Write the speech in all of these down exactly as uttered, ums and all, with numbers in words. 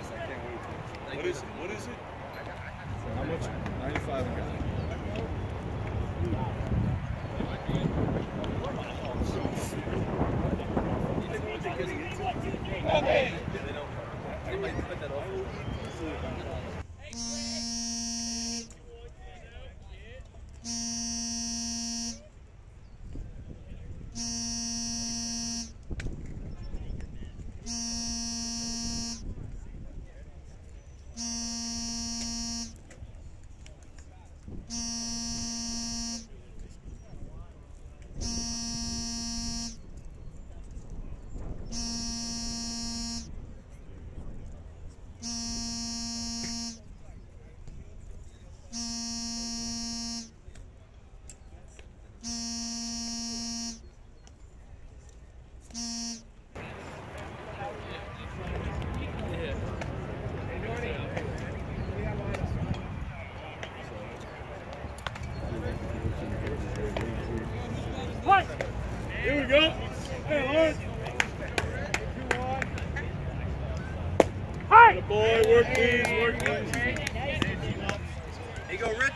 What is it? What is it? How much? ninety-five a guy. Okay. Here we go. Hey, Lawrence. Hi. Boy, work these, work these. There you go, Rich.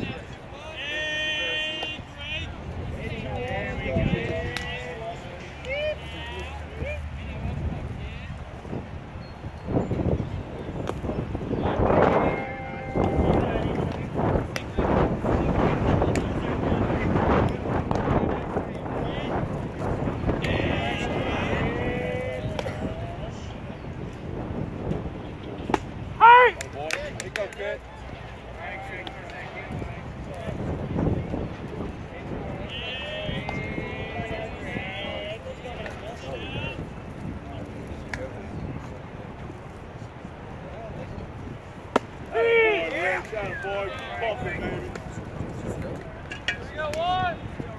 Good. Hey! Got it, boy. Bump it, baby. We got one.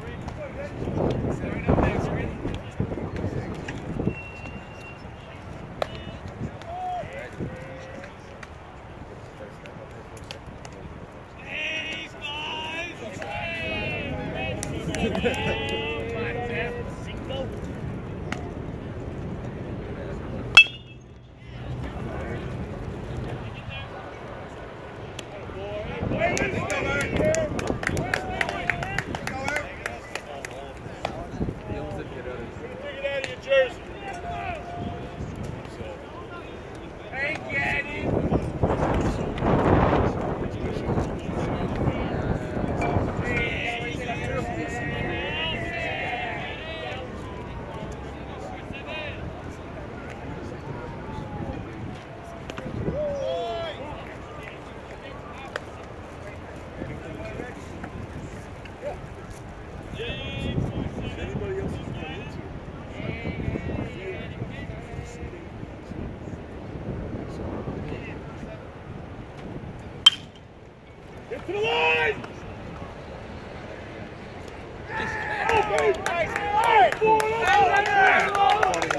Get to the line!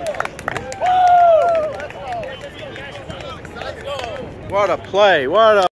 What a play! What a